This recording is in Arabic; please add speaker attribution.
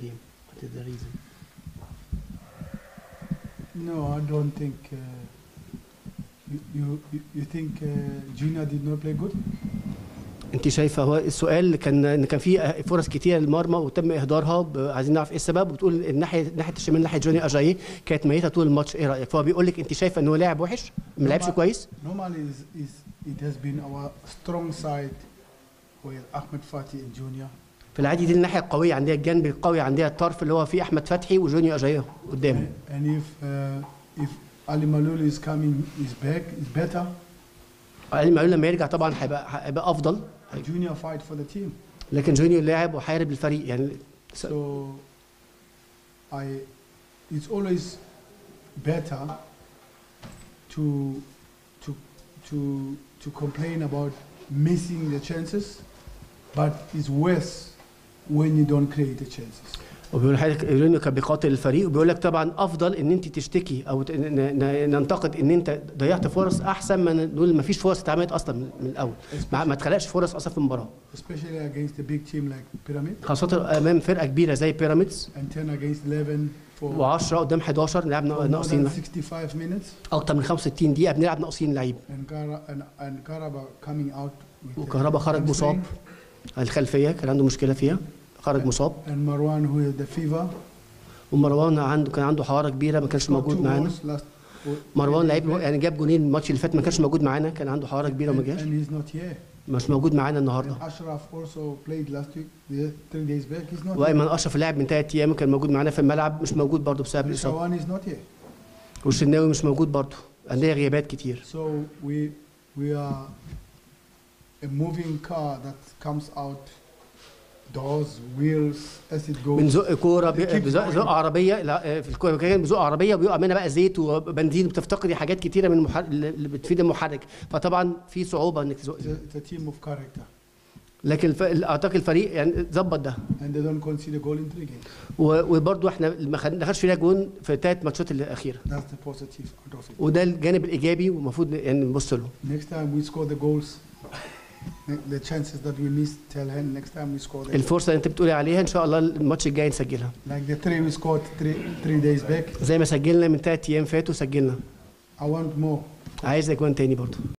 Speaker 1: game? What is the reason?
Speaker 2: No, I don't think. You think Junior did not play good?
Speaker 1: انت شايفه هو السؤال اللي كان ان كان في فرص كتيره للمرمى وتم اهدارها، عايزين نعرف ايه السبب، وبتقول ناحيه الشمال ناحيه جوني اجاي كانت ميته طول الماتش، ايه رايك؟ فهو بيقول لك انت شايفه ان هو لاعب وحش ما لعبش كويس؟
Speaker 2: Normally it has been our strong side with Ahmed Fathy and Junior.
Speaker 1: في العادي دي الناحيه القويه عندها، الجانب القوي عندها الطرف اللي هو فيه احمد فتحي وجوني اجاي قدامه.
Speaker 2: And if Ali Malulu is coming, is back, is better.
Speaker 1: علي معلول لما يرجع طبعا هيبقى افضل.
Speaker 2: Junior fight for the team.
Speaker 1: لكن جونيور لاعب وحارب الفريق يعني.
Speaker 2: So it's always better to complain about missing the chances, but it's worse when you don't create the chances.
Speaker 1: وبيقول حضرتك جونيور كان بيقاتل الفريق، وبيقول لك طبعا افضل ان انت تشتكي او ننتقد ان انت ضيعت فرص احسن ما نقول ما فيش فرص اتعملت اصلا من الاول، ما تخلقش فرص اصلا في المباراه.
Speaker 2: Especially against a big team like Pyramid.
Speaker 1: خاصه امام فرقه كبيره زي بيراميدز.
Speaker 2: And 10 against 11
Speaker 1: و10 قدام 11 لعبنا ناقصين
Speaker 2: 65 minutes.
Speaker 1: اكتر من 65 دقيقه بنلعب ناقصين لعيب.
Speaker 2: And Karaba coming out.
Speaker 1: وكهربا خرج مصاب. الخلفيه كان عنده مشكله فيها، خرج مصاب.
Speaker 2: And Marwan who had the fever.
Speaker 1: ومروان كان عنده حراره كبيره ما كانش موجود معانا. مروان لعيب يعني جاب جونين الماتش اللي فات ما كانش موجود معانا، كان عنده حراره كبيره وما جاش. مش موجود معانا النهارده. وايمن اشرف لعب من 3 ايام كان موجود معانا في الملعب، مش موجود برضه بسبب الاصابه. والشناوي مش موجود برضه، عندنا غيابات كتير.
Speaker 2: So we are a moving car that comes out. doors wheels as it goes.
Speaker 1: بنزق كوره بنزق عربيه، لا في الكوره كان بنزق عربيه وبيقع منها بقى زيت وبنزين، بتفتقدي حاجات كتيره من اللي بتفيد المحرك، فطبعا في صعوبه انك تزق.
Speaker 2: It's a team of character.
Speaker 1: لكن اعتقد الفريق يعني ظبط ده.
Speaker 2: And they don't concede a goal in 3 games.
Speaker 1: وبرضه احنا ما دخلش فينا جون في 3 ماتشات الاخيره.
Speaker 2: That's the positive out of it.
Speaker 1: وده الجانب الايجابي والمفروض يعني نبص له.
Speaker 2: Next time we score the goals. The chances that we missed, tell him next time we score.
Speaker 1: الفرصه اللي انت بتقولي عليها ان شاء الله الماتش الجاي نسجلها.
Speaker 2: Like the 3 we scored 3 days back.
Speaker 1: زي ما سجلنا من 3 ايام فاتوا سجلنا.
Speaker 2: I want more.
Speaker 1: عايز اجوان تاني برضه.